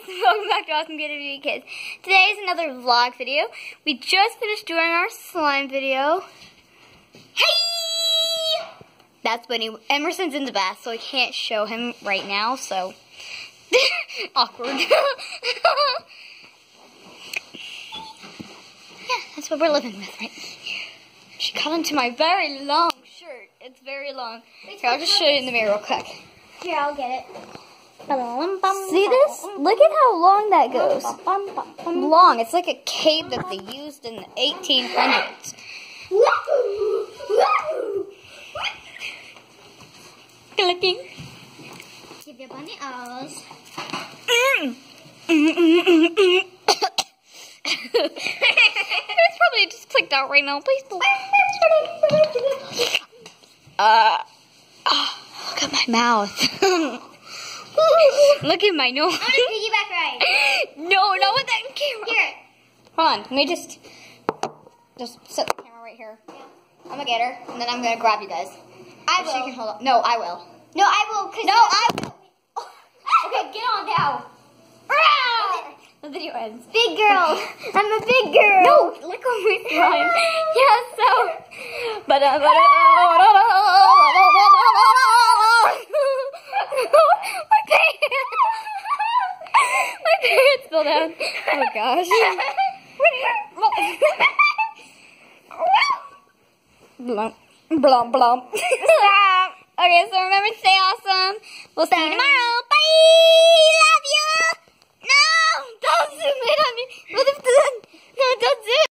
welcome back to Awesome Beauty Kids. Today is another vlog video. We just finished doing our slime video. Hey! That's Bunny. Emerson's in the bath, so I can't show him right now, so... awkward. Yeah, that's what we're living with right now. She got into my very long shirt. It's very long. Here, I'll just show you in the mirror real quick. Here, I'll get it. See this? Look at how long that goes. Long. It's like a cape that they used in the 1800s. Clicking. Give your bunny O's. It's probably just clicked out right now. Please don't. Look at my mouth. Look at my nose. I'm gonna piggyback ride. No, not with that camera. Here. Hold on. Let me just set the camera right here. Yeah. I'm gonna get her, and then I'm gonna grab you guys. I If will. She can hold on. No, I will. No, I will. Cause No, I will. Okay, get on down. The video ends. Big girl. I'm a big girl. No, look on my slime. Yeah, so. But my pants fell down. Oh gosh. Blump, blump, blump. Okay, so remember to stay awesome. We'll see you tomorrow. Bye.